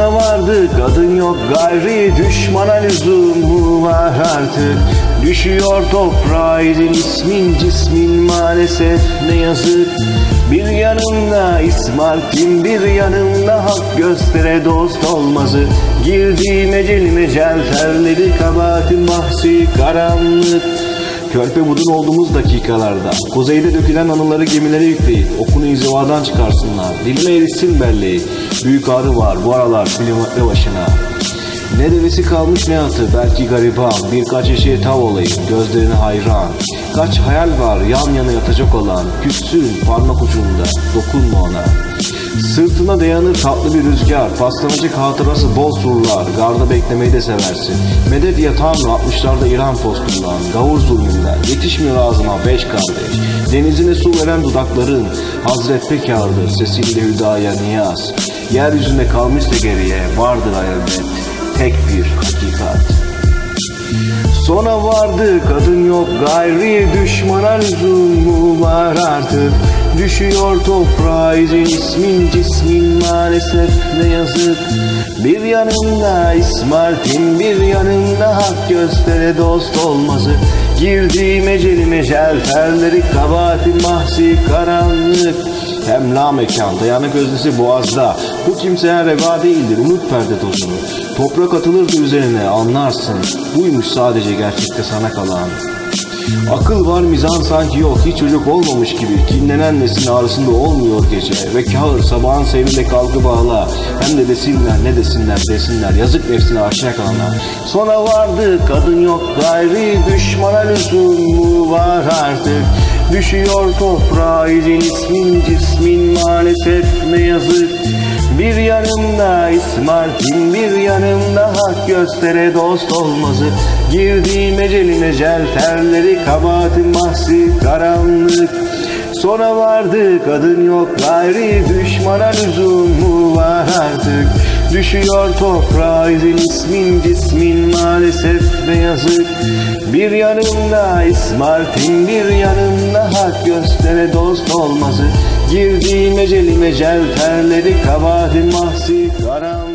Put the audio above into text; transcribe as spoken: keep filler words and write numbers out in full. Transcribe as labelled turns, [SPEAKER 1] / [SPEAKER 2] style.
[SPEAKER 1] Sona vardı kadın yok gayri, düşmana lüzumu var artık. Düşüyor toprağa izin, ismin cismin maalesef ne yazık. Bir yanımda İsmart'in, bir yanımda hak göstere dost olmazı. Girdiğim ecel mecel terleri, kabahatin bahsi karanlık. Körpe budun olduğumuz dakikalarda kuzeyde dökülen anıları gemilere yükleyip okunu inzivadan çıkarsınlar. Dilime erişsin belleği. Büyük ağrı var bu aralar kilometre başına. Ne devesi kalmış ne atı, belki gariban. Birkaç eşeğe tav olayım, gözlerine hayran. Kaç hayal var yan yana yatacak olan. Küssün parmak ucunda, dokunma ona. Sırtına dayanır tatlı bir rüzgar, paslanacak hatırası bol surlar. Garda beklemeyi de seversin. Medet ya Tanrı, altmışlarda İran postundan, gavur zulmünden. Yetişmiyor ağzıma beş kardeş. Denizine su veren dudakların Hazret Pekar'dır, sesiyle hüdaya niyaz. Yeryüzünde kalmışsa geriye vardır elbet tek bir hakikat. Sona vardı kadın yok gayri, düşmana lüzumu var artık. Düşüyor toprağa izin, ismin cismin maalesef ne yazık. Bir yanımda İsmart'in, bir yanımda hak göstere dost olmazı. Girdiğim eceli mecel terleri, kabahatin mahsi karanlık. Hem la mekan, dayanık öznesi boğazda. Bu kimseye reva değildir, umut perde tozunu. Toprak atılırdı üzerine, anlarsın. Buymuş sadece gerçekte sana kalan. Akıl var mizan sanki yok, hiç çocuk olmamış gibi. Kinlenen neslin ağrısında olmuyor gece. Ve kâhır sabahın seyrinde kalkı bağla. Hem de desinler ne desinler desinler, yazık nefsine aşina kalana. Sona vardı kadın yok gayri, düşmana lüzumu var artık. Düşüyor toprağa izin, ismin cismin maalesef ne yazık. Bir yanımda İsmart'in, bir yanımda hak göstere dost olmazı. Girdiğim eceli mecel terleri, kabahatin bahsi karanlık. Sona vardı kadın yok gayri, düşmana lüzumu var artık. Düşüyor toprağa izin, ismin cismin maalesef ne yazık. Bir yanımda İsmart'in, bir yanımda hak göstere dost olmazı. Girdiğim eceli mecel terleri, kabahatin mahsi karanlık.